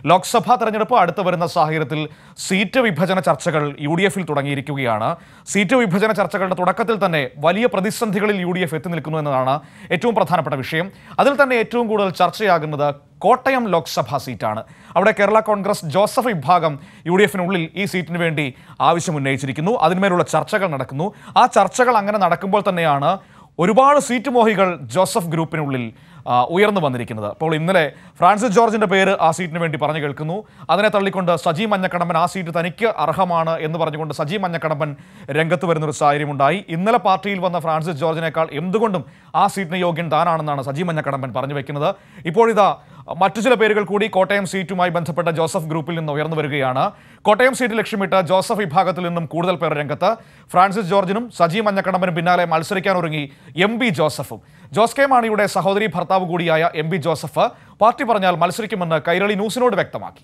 ലോക്സഭാ തെരഞ്ഞെടുപ്പ് അടുത്ത് വരുന്ന സാഹചര്യത്തിൽ സീറ്റ് വിഭജന ചർച്ചകൾ UDF-ൽ തുടങ്ങിയിരിക്കുകയാണ്. സീറ്റ് വിഭജന ചർച്ചകളുടെ തുടക്കത്തിൽ തന്നെ വലിയ പ്രതിസന്ധികളിൽ UDF എത്തി നിൽക്കുന്നു എന്നതാണ് ഏറ്റവും പ്രധാനപ്പെട്ട വിഷയം. അതിൽ തന്നെ ഏറ്റവും കൂടുതൽ ചർച്ചയാകുന്നത് കോട്ടയം ലോക്സഭാ സീറ്റാണ്. അവിടെ കേരള കോൺഗ്രസ് ജോസഫ് വിഭാഗം UDF-നുള്ളിൽ ഈ സീറ്റിന് വേണ്ടി ആവശ്യമുന്നയിച്ചിരിക്കുന്നു. അതിന്മേലുള്ള ചർച്ചകൾ നടക്കുന്നു. ആ ചർച്ചകൾ അങ്ങനെ നടക്കുമ്പോൾ തന്നെയാണ് ഒരുപാട് സീറ്റ് മോഹികൾ ജോസഫ് ഗ്രൂപ്പിനുള്ളിൽ ഉയർന്നു വന്നിരിക്കുന്നത്. അപ്പോൾ ഇന്നലെ ഫ്രാൻസിസ് ജോർജിന്റെ പേര് ആ സീറ്റിന് വേണ്ടി പറഞ്ഞു കേൾക്കുന്നു. അതിനെ തള്ളിക്കൊണ്ട് സജി മഞ്ഞക്കടമ്പൻ ആ സീറ്റ് തനിക്ക് അർഹമാണ് എന്ന് പറഞ്ഞുകൊണ്ട് സജി മഞ്ഞക്കടമ്പൻ രംഗത്ത് വരുന്നൊരു സാഹചര്യമുണ്ടായി. ഇന്നലെ പാർട്ടിയിൽ വന്ന ഫ്രാൻസിസ് ജോർജിനേക്കാൾ എന്തുകൊണ്ടും ആ സീറ്റിന് യോഗ്യൻ താനാണെന്നാണ് സജി മഞ്ഞക്കടമ്പൻ പറഞ്ഞു വെക്കുന്നത്. ഇപ്പോഴിതാ മറ്റു ചില പേരുകൾ കൂടി കോട്ടയം സീറ്റുമായി ബന്ധപ്പെട്ട ജോസഫ് ഗ്രൂപ്പിൽ നിന്ന് ഉയർന്നു വരികയാണ്. കോട്ടയം സീറ്റ് ലക്ഷ്യമിട്ട് ജോസഫ് വിഭാഗത്തിൽ നിന്നും കൂടുതൽ പേർ രംഗത്ത്. ഫ്രാൻസിസ് ജോർജിനും സജി മഞ്ഞക്കടമ്പനും പിന്നാലെ മത്സരിക്കാനൊരുങ്ങി MB ജോസഫും. ജോസ് കെ മാണിയുടെ സഹോദരി ഭർത്താവ് കൂടിയായ MB ജോസഫ് പാർട്ടി പറഞ്ഞാൽ മത്സരിക്കുമെന്ന് കൈരളി ന്യൂസിനോട് വ്യക്തമാക്കി.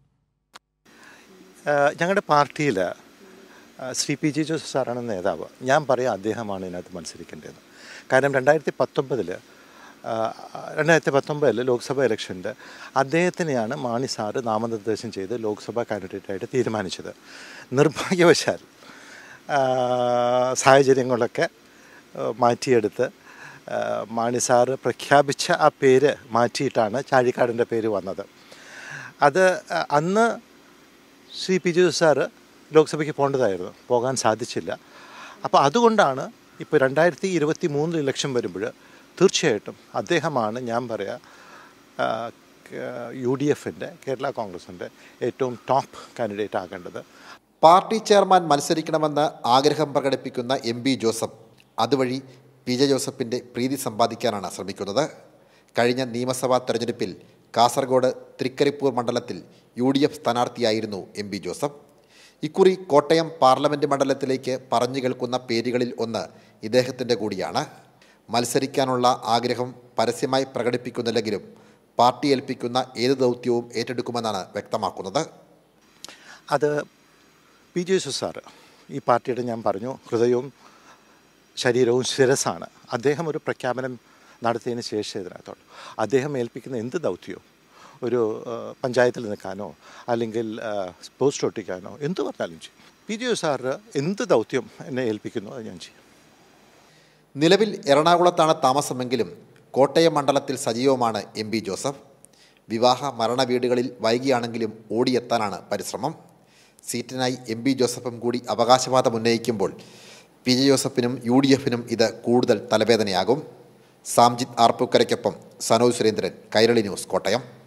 ഞങ്ങളുടെ പാർട്ടിയിൽ ശ്രീ PG ജോസഫ് സാറാണ് നേതാവ്. ഞാൻ പറയാം അദ്ദേഹമാണ് ഇതിനകത്ത് മത്സരിക്കേണ്ടത്. കാരണം 2019 ലോക്സഭ ഇലക്ഷനിൽ അദ്ദേഹത്തിനെയാണ് മാണി സാറ് നാമനിർദ്ദേശം ചെയ്ത് ലോക്സഭാ കാൻഡിഡേറ്റായിട്ട് തീരുമാനിച്ചത്. നിർഭാഗ്യവശാൽ സാഹചര്യങ്ങളൊക്കെ മാറ്റിയെടുത്ത് മാണി സാറ് പ്രഖ്യാപിച്ച ആ പേര് മാറ്റിയിട്ടാണ് ചാഴിക്കാടിൻ്റെ പേര് വന്നത്. അത് അന്ന് ശ്രീ PG ജോസഫ് സാറ് ലോക്സഭയ്ക്ക് പോകേണ്ടതായിരുന്നു, പോകാൻ സാധിച്ചില്ല. അപ്പോൾ അതുകൊണ്ടാണ് ഇപ്പോൾ 2023 ഇലക്ഷൻ വരുമ്പോൾ തീർച്ചയായിട്ടും അദ്ദേഹമാണ് ഞാൻ പറയാം UDF-ൻ്റെ കേരള കോൺഗ്രസിൻ്റെ ഏറ്റവും ടോപ്പ് കാൻഡിഡേറ്റ് ആകേണ്ടത്. പാർട്ടി ചെയർമാൻ മത്സരിക്കണമെന്ന് ആഗ്രഹം പ്രകടിപ്പിക്കുന്ന MB ജോസഫ് അതുവഴി PJ ജോസഫിൻ്റെ പ്രീതി സമ്പാദിക്കാനാണ് ശ്രമിക്കുന്നത്. കഴിഞ്ഞ നിയമസഭാ തെരഞ്ഞെടുപ്പിൽ കാസർഗോഡ് തൃക്കരിപ്പൂർ മണ്ഡലത്തിൽ UDF സ്ഥാനാർത്ഥിയായിരുന്നു MB ജോസഫ്. ഇക്കുറി കോട്ടയം പാർലമെൻറ്റ് മണ്ഡലത്തിലേക്ക് പറഞ്ഞു കേൾക്കുന്ന പേരുകളിൽ ഒന്ന് ഇദ്ദേഹത്തിൻ്റെ കൂടിയാണ്. മത്സരിക്കാനുള്ള ആഗ്രഹം പരസ്യമായി പ്രകടിപ്പിക്കുന്നില്ലെങ്കിലും പാർട്ടി ഏൽപ്പിക്കുന്ന ഏത് ദൗത്യവും ഏറ്റെടുക്കുമെന്നാണ് വ്യക്തമാക്കുന്നത്. അത് PG ജോസഫ് സാറ് ഈ പാർട്ടിയുടെ ഞാൻ പറഞ്ഞു ഹൃദയവും ശരീരവും ശിരസാണ്. അദ്ദേഹം ഒരു പ്രഖ്യാപനം നടത്തിയതിന് ശേഷം ഇതിനകത്തോട്ട് അദ്ദേഹം ഏൽപ്പിക്കുന്ന എന്ത് ദൗത്യവും, ഒരു പഞ്ചായത്തിൽ നിൽക്കാനോ അല്ലെങ്കിൽ പോസ്റ്റ് ഒട്ടിക്കാനോ എന്ത് പറഞ്ഞാലും ചെയ്യും. PG ജോസഫ് സാറ് എന്ത് ദൗത്യം എന്നെ ഏൽപ്പിക്കുന്നു അത് ഞാൻ ചെയ്യും. നിലവിൽ എറണാകുളത്താണ് താമസമെങ്കിലും കോട്ടയം മണ്ഡലത്തിൽ സജീവമാണ് MB ജോസഫ്. വിവാഹ മരണ വീടുകളിൽ വൈകിയാണെങ്കിലും ഓടിയെത്താനാണ് പരിശ്രമം. സീറ്റിനായി MB ജോസഫും കൂടി അവകാശവാദം ഉന്നയിക്കുമ്പോൾ PJ ജോസഫിനും UDF-നും ഇത് കൂടുതൽ തലവേദനയാകും. സാംജിത് ആർപ്പൂക്കരയ്ക്കൊപ്പം സനോജ് സുരേന്ദ്രൻ, കൈരളി ന്യൂസ്, കോട്ടയം.